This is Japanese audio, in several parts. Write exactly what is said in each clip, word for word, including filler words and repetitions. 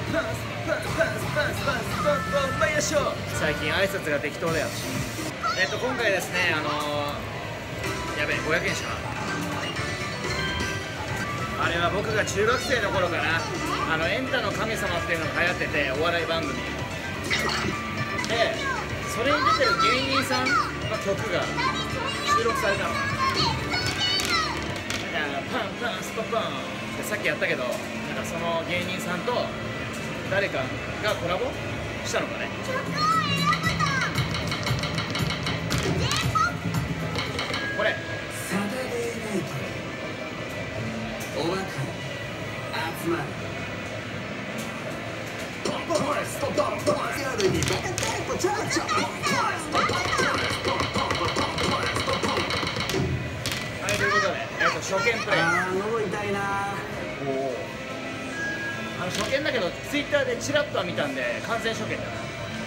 最近挨拶が適当だよ。えっと今回ですね、あのー、やべえごひゃくえんしかあれは僕が中学生の頃かな、あのエンタの神様っていうのが流行ってて、お笑い番組でそれに出てる芸人さんの曲が収録されたの。パンパンスパパンってさっきやったけど、なんかその芸人さんと誰かがコラボしたのかね。これサタデーナイトお別れ集まる夜にバカテンポちょちょはい、ということで、えっと初見プレイ。 あー喉痛いな。 おお、あの初見だけどツイッターでチラッとは見たんで完全初見だな。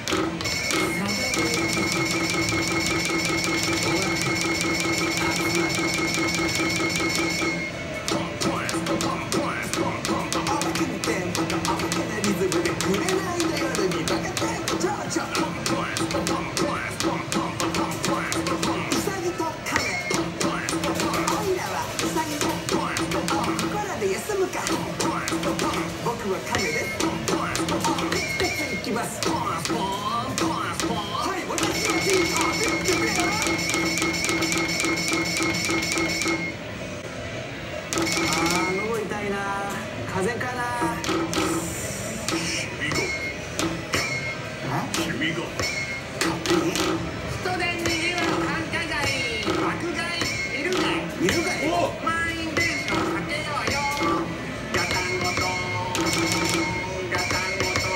僕はカメです。行きます。はい、私はジーター。あー、喉痛いな。風邪かな。君が人でにぎわう繁華街、爆買い、ビル街、ビル街、満員電車をかけようよ。ガタンゴトン、ガタンゴト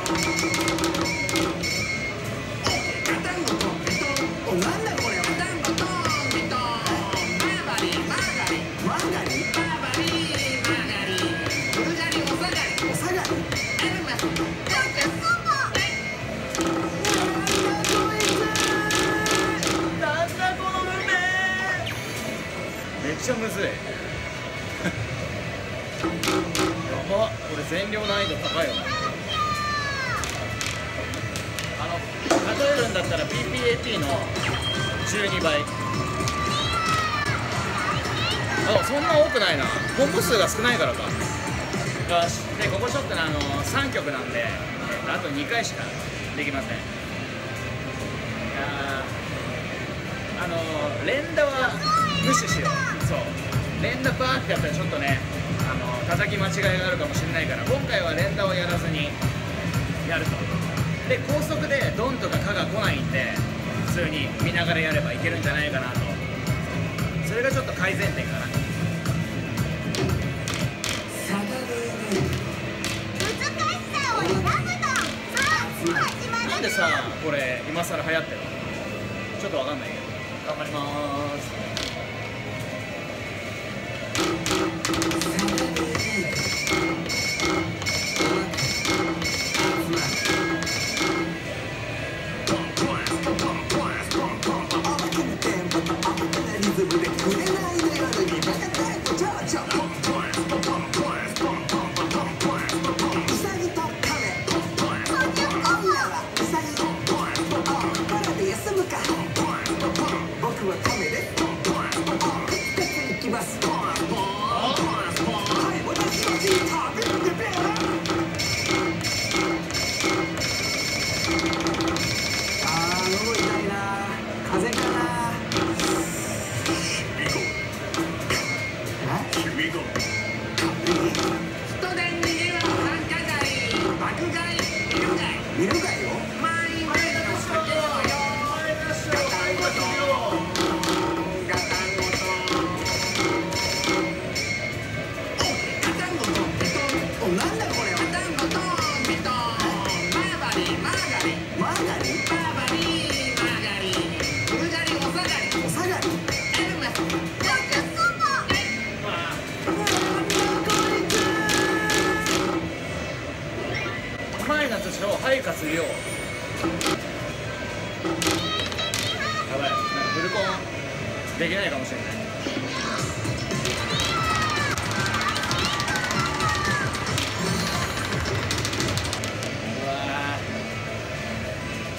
ン、ガタンゴトン、ビトン。お、なんだこれ。ガタンゴトン、ビトン。マーバリー、マーガリー、マーガリー、マーバリー、マーガリー、ブルガリ、お下がり、お下がり、エルメス、 めっちゃむずいやば、これ全量難易度高いよね。あの例えるんだったら ピーピーエーピー のじゅうにばい。あ、そんな多くないな。コンボ数が少ないからか。よし、でここちょっとね、あのさんきょくなんで、えっとあとにかいしかできません。いやー、あの連打は無視しよう。そう、連打バーってやったらちょっとね、あの叩き間違いがあるかもしれないから、今回は連打をやらずにやると。で高速でドンとかカが来ないんで、普通に見ながらやればいけるんじゃないかなと。それがちょっと改善点かな。なんでさ、これ今更流行ってるのちょっとわかんないけど、頑張りまーす。 僕はカメです。行きます。はい、私はジーター。ビッビッビッ。あー、喉痛いな。風邪かな。人でにぎわう繁華街、爆買い、ビル街、ビル街よ。満員電車をかけようよ。ガタンゴトン、ガタンゴトン、ガタンゴトン、ビトン。お、なんだこれ。ガタンゴトン、ビトン。マーバリー、マーガリー、マーガリー、マーバリー、マーガリー、ブルガリ、お下がり、お下がり、エルメス、 前の土地を肺活量。やばい、なんかフルコンできないかもしれない。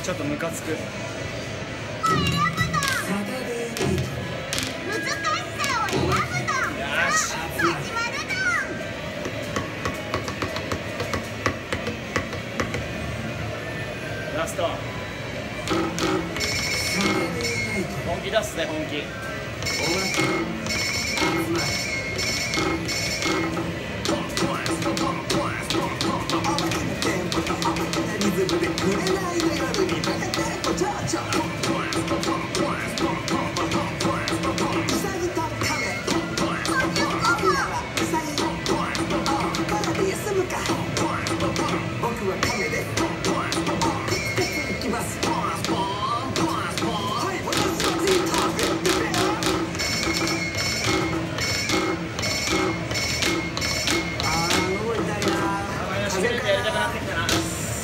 ちょっとムカつく。ラスト本気出すね、本気。やりたくなってきたな。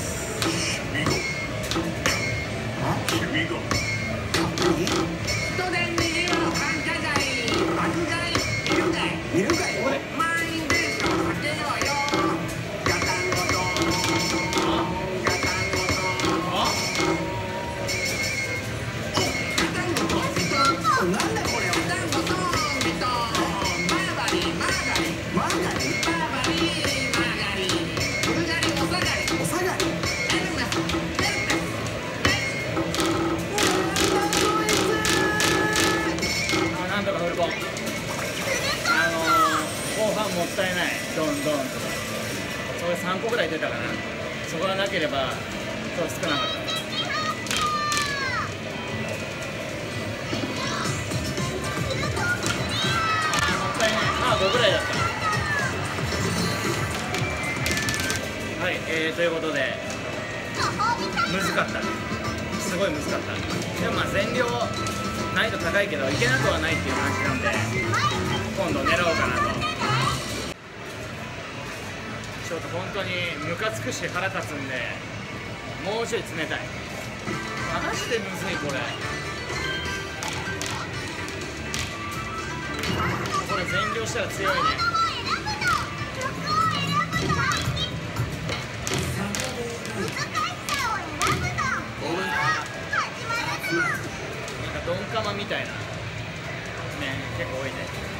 もったいない、ドンドンとか、それさんこぐらい出たかな。そこがなければそう少なかった。あーもったいない。まあごぐらいだった。はい、えー、ということで難かった、すごい難かった。でもまあ全量難易度高いけどいけなくはないっていう感じなんで、今度狙おうかなと。ちょっと本当にムカつくし腹立つんで、もうちょい冷たい。マジでむずいこれ。これ全量したら強いね。なんかドンカマみたいなね、結構多いね。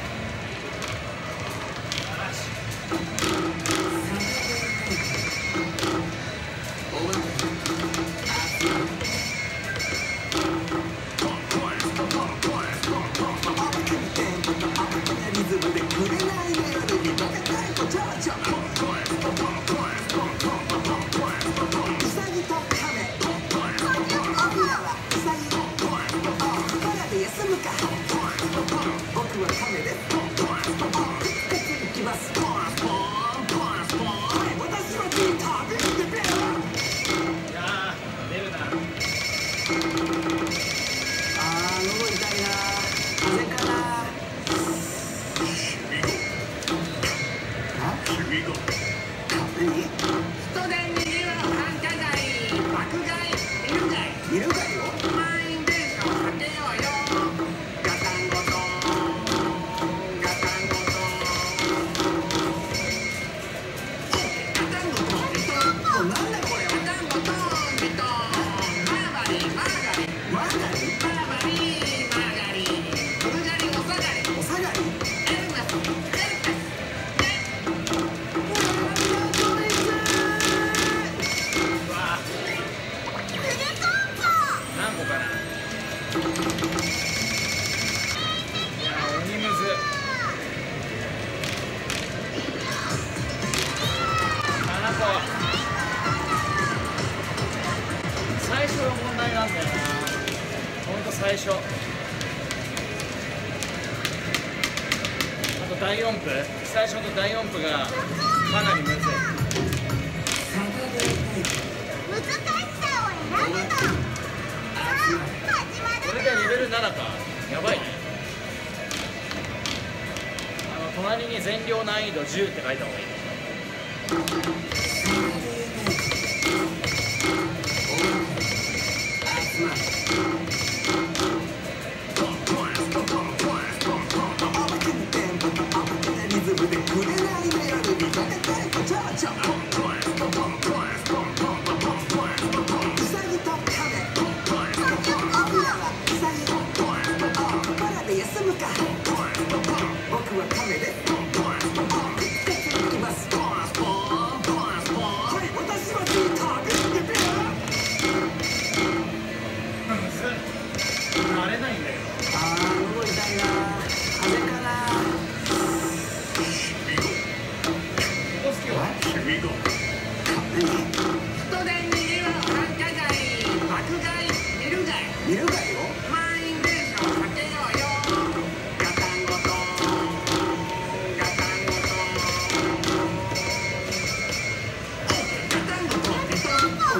最初が問題なんだよな、ほんと最初。あと大音符、最初の大音符がかなりむずい。これでレベルななか、やばいね。あの隣に全量難易度じゅうって書いた方がいい。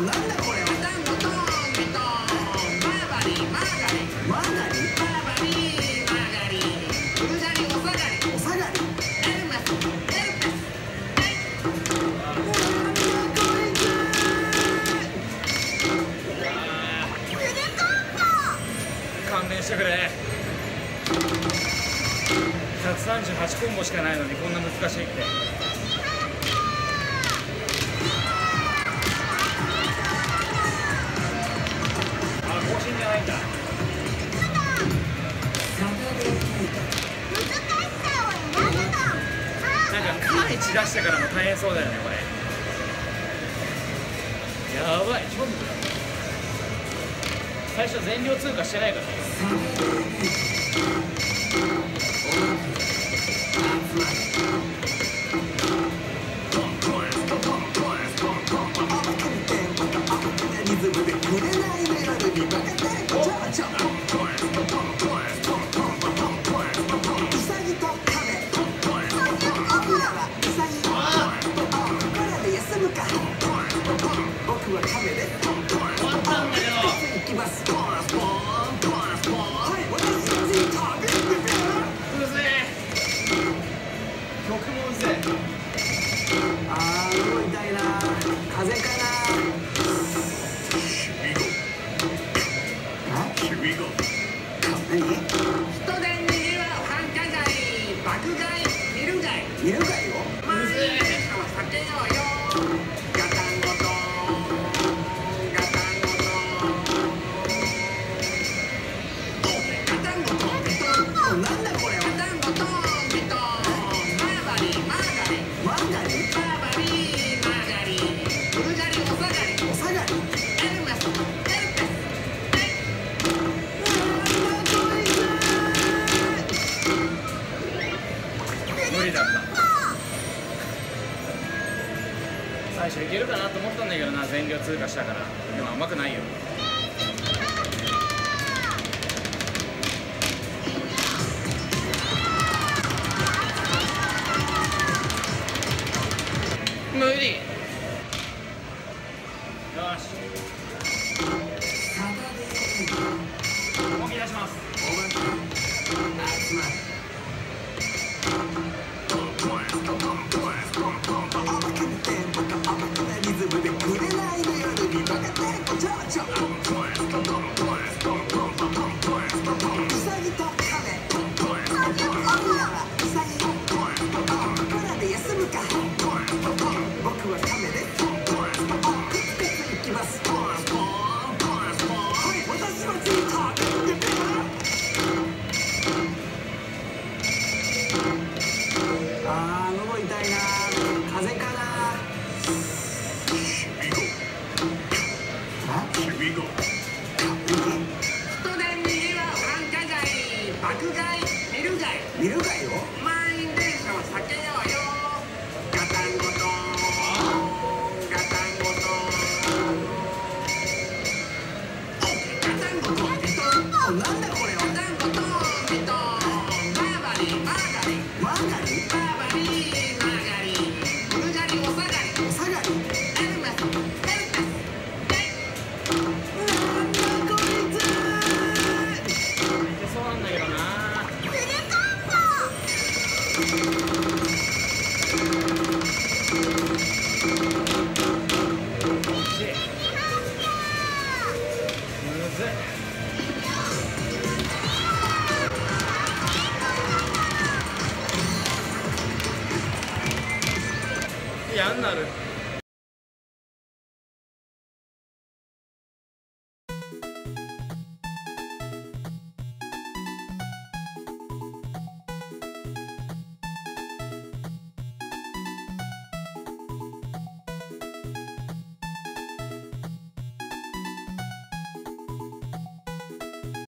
なんだこれはダンゴトンビトンマーバリーマーガリマーガリマーバリーマーガリブルガリお下がりお下がりエルメスエルメス勘弁してくれ。ひゃくさんじゅうはちコンボしかないのにこんな難しいって。あ、更新じゃないんだ。なんかカーいち出してからも大変そうだよねこれ。やばい、ちょっと最初全量通過してないから。リズムでくれないメロディーバカテンポちょちょウサギとカメ僕らはウサギここらで休むか僕はカメで行きますはい私たち旅うぜえ曲もうぜえあー喉痛いな風邪かな人でにぎわう繁華街爆買いビル街ビル街を毎日の酒よよガタンゴトンガタンゴトンガタンゴトンビトンなんだこれガタンゴトンビトンマーバリーマーガリマーガリマーバリーマーガリブルガリお下がりお下がりエルメス無理だった。最初いけるかなと思ったんだけどな、全量通過したから。でも甘くないよ。無理。よし、本気出します。リズムでくれないメロディーバカテンポちょちょウサギとカメ僕らはウサギここらで休むか僕はカメでコツコツいきますはい私はチーターあー喉痛いな風邪かな人でにぎわう繁華街爆買いビル街ビル街